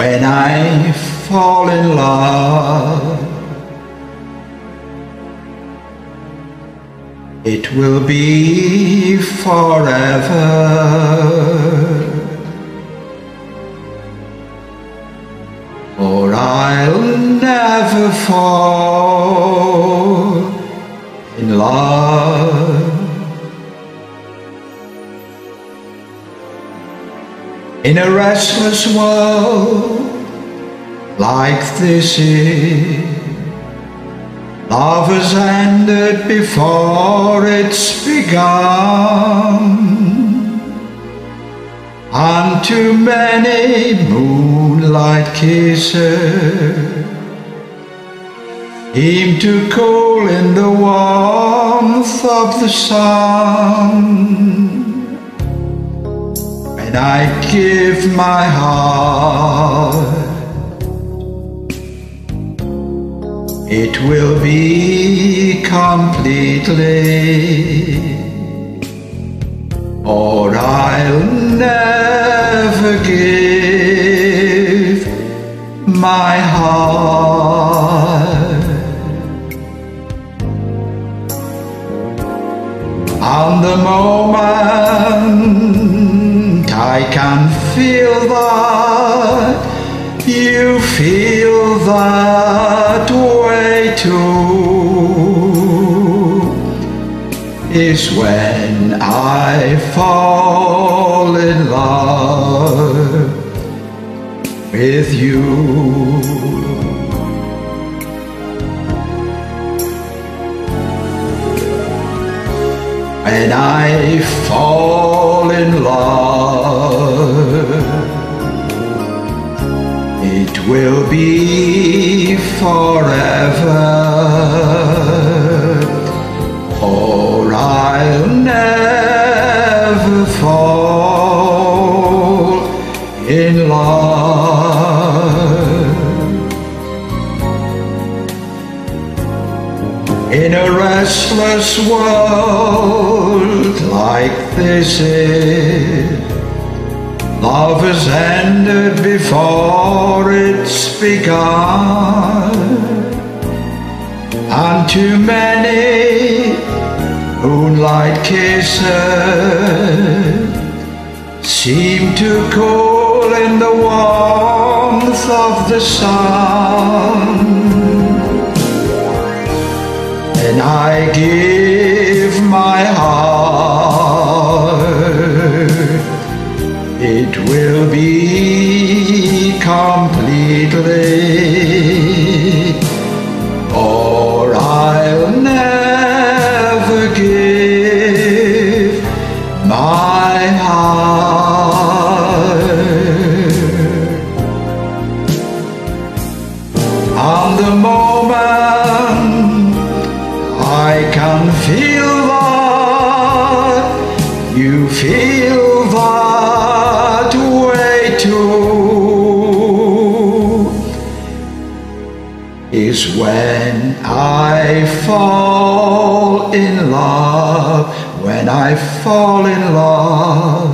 when I fall in love, it will be forever, or I'll never fall in love. In a restless world like this is, love has ended before it's begun, and too many moonlight kisses seem to cool in the warmth of the sun. When I give my heart, it will be completely, or I'll never give my heart. On the moment I can feel that you feel that way too, is when I fall in love with you. When I fall in love, it will be forever, or I'll never fall in love. In a restless world like this is, love has ended before it's begun, and too many moonlight kisses seem to cool in the warmth of the sun. And I give my heart, it will be completely, or I'll never give my heart. On the moment I can feel that you feel that way too, is when I fall in love, when I fall in love.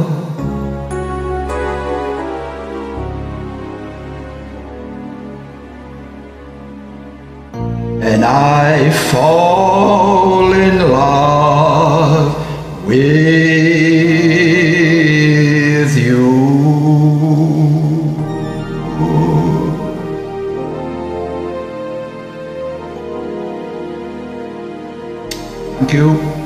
And I fall in love with you. Thank you.